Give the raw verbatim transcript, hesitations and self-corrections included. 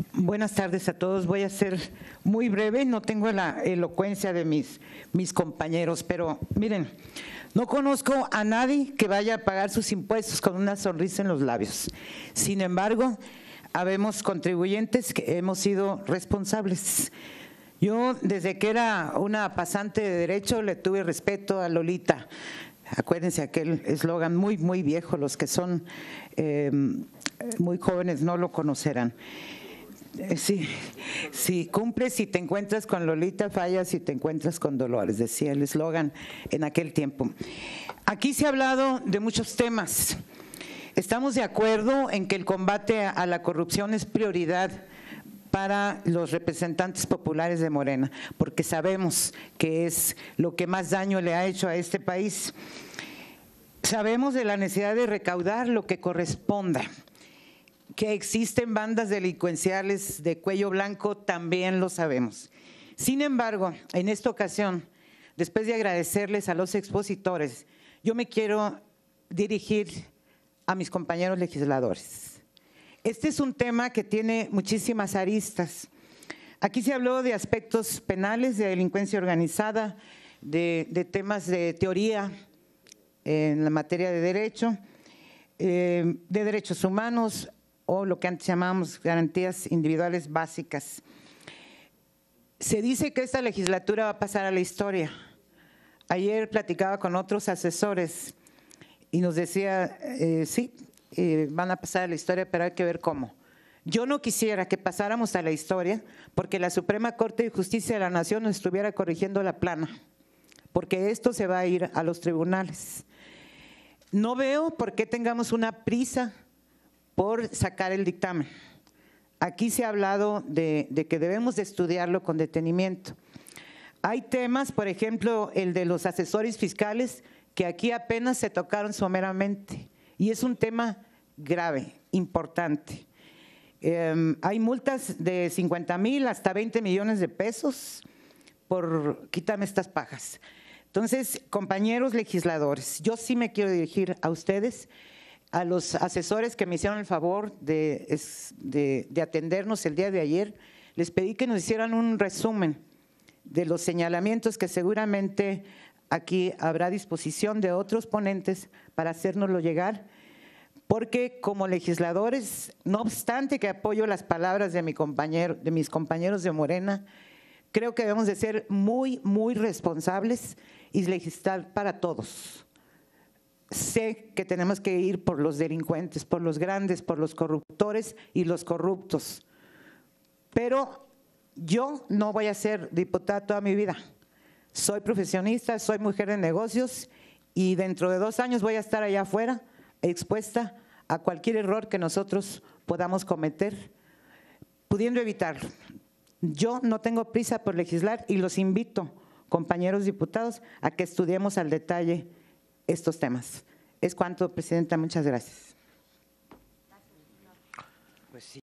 Buenas tardes a todos. Voy a ser muy breve, no tengo la elocuencia de mis, mis compañeros, pero miren, no conozco a nadie que vaya a pagar sus impuestos con una sonrisa en los labios. Sin embargo, habemos contribuyentes que hemos sido responsables. Yo, desde que era una pasante de derecho, le tuve respeto a Lolita. Acuérdense aquel eslogan muy, muy viejo, los que son eh, muy jóvenes no lo conocerán. Sí, sí, cumples si te encuentras con Lolita, fallas si te encuentras con Dolores, decía el eslogan en aquel tiempo. Aquí se ha hablado de muchos temas. Estamos de acuerdo en que el combate a la corrupción es prioridad para los representantes populares de Morena, porque sabemos que es lo que más daño le ha hecho a este país. Sabemos de la necesidad de recaudar lo que corresponda. Que existen bandas delincuenciales de cuello blanco, también lo sabemos. Sin embargo, en esta ocasión, después de agradecerles a los expositores, yo me quiero dirigir a mis compañeros legisladores. Este es un tema que tiene muchísimas aristas. Aquí se habló de aspectos penales, de delincuencia organizada, de, de temas de teoría en la materia de derecho, eh, de derechos humanos, o lo que antes llamábamos garantías individuales básicas. Se dice que esta legislatura va a pasar a la historia. Ayer platicaba con otros asesores y nos decía, eh, sí, eh, van a pasar a la historia, pero hay que ver cómo. Yo no quisiera que pasáramos a la historia porque la Suprema Corte de Justicia de la Nación nos estuviera corrigiendo la plana, porque esto se va a ir a los tribunales. No veo por qué tengamos una prisa por sacar el dictamen. Aquí se ha hablado de, de que debemos de estudiarlo con detenimiento. Hay temas, por ejemplo, el de los asesores fiscales, que aquí apenas se tocaron someramente, y es un tema grave, importante. Eh, hay multas de cincuenta mil hasta veinte millones de pesos por quítame estas pajas. Entonces, compañeros legisladores, yo sí me quiero dirigir a ustedes, a los asesores que me hicieron el favor de, de, de atendernos el día de ayer. Les pedí que nos hicieran un resumen de los señalamientos que seguramente aquí habrá disposición de otros ponentes para hacérnoslo llegar, porque como legisladores, no obstante que apoyo las palabras de, mi compañero, de mis compañeros de Morena, creo que debemos de ser muy, muy responsables y legislar para todos. Sé que tenemos que ir por los delincuentes, por los grandes, por los corruptores y los corruptos, pero yo no voy a ser diputada toda mi vida. Soy profesionista, soy mujer de negocios y dentro de dos años voy a estar allá afuera expuesta a cualquier error que nosotros podamos cometer, pudiendo evitarlo. Yo no tengo prisa por legislar y los invito, compañeros diputados, a que estudiemos al detalle estos temas. Es cuanto, Presidenta. Muchas gracias. Pues sí.